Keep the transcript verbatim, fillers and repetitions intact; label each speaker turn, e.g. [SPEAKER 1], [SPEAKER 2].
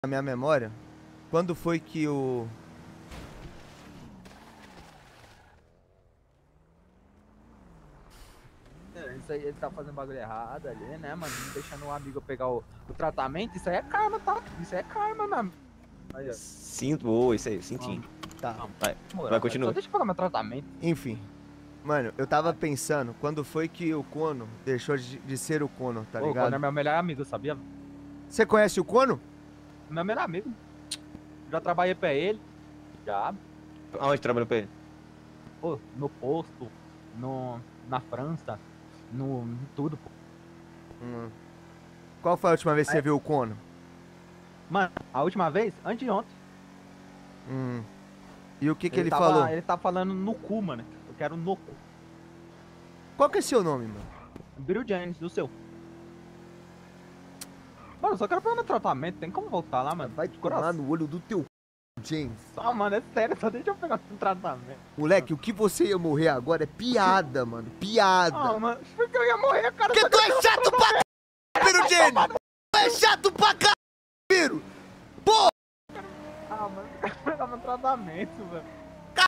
[SPEAKER 1] na minha memória, quando foi que o...
[SPEAKER 2] Isso aí, ele tá fazendo bagulho errado ali, né, mano? Não deixando o amigo pegar o, o tratamento. Isso aí é karma, tá? Isso aí é karma, mano. Aí, ó.
[SPEAKER 3] Sinto, boa, isso aí, senti.
[SPEAKER 1] Tá.
[SPEAKER 3] Vai,
[SPEAKER 2] Moral,
[SPEAKER 3] vai, continua.
[SPEAKER 2] Só deixa eu pegar meu tratamento.
[SPEAKER 1] Enfim. Mano, eu tava pensando, quando foi que o Kono deixou de, de ser o Kono, tá
[SPEAKER 2] Ô, o
[SPEAKER 1] ligado?
[SPEAKER 2] Conor é meu melhor amigo, sabia?
[SPEAKER 1] Você conhece o Kono?
[SPEAKER 2] Meu melhor amigo. Já trabalhei pra ele. Já.
[SPEAKER 3] Aonde trabalhou pra ele?
[SPEAKER 2] Pô, no posto, no, na França, no em tudo, pô.
[SPEAKER 1] Hum. Qual foi a última vez que você
[SPEAKER 2] É.
[SPEAKER 1] viu o Kono?
[SPEAKER 2] Mano, a última vez, antes de ontem.
[SPEAKER 1] Hum. E o que que ele,
[SPEAKER 2] tava,
[SPEAKER 1] falou?
[SPEAKER 2] Ele tá falando no cu, mano. Eu quero no cu.
[SPEAKER 1] Qual que é seu nome, mano?
[SPEAKER 2] Bill James, do seu. Mano, eu só quero pegar meu tratamento. Tem como voltar lá, mano?
[SPEAKER 1] Vai
[SPEAKER 2] De coração.
[SPEAKER 1] tomar no olho do teu c... James.
[SPEAKER 2] Só, mano, é sério. Só deixa eu pegar meu tratamento.
[SPEAKER 1] Moleque, o que você ia morrer agora é piada, mano. Piada.
[SPEAKER 2] Ah, mano, porque eu ia morrer, cara.
[SPEAKER 1] Porque
[SPEAKER 2] só
[SPEAKER 1] tu
[SPEAKER 2] deixa
[SPEAKER 1] é
[SPEAKER 2] eu
[SPEAKER 1] chato pra c... Piro James. Tu é chato pra c... Piro. Pô.
[SPEAKER 2] Ah, mano, eu quero pegar meu tratamento, velho.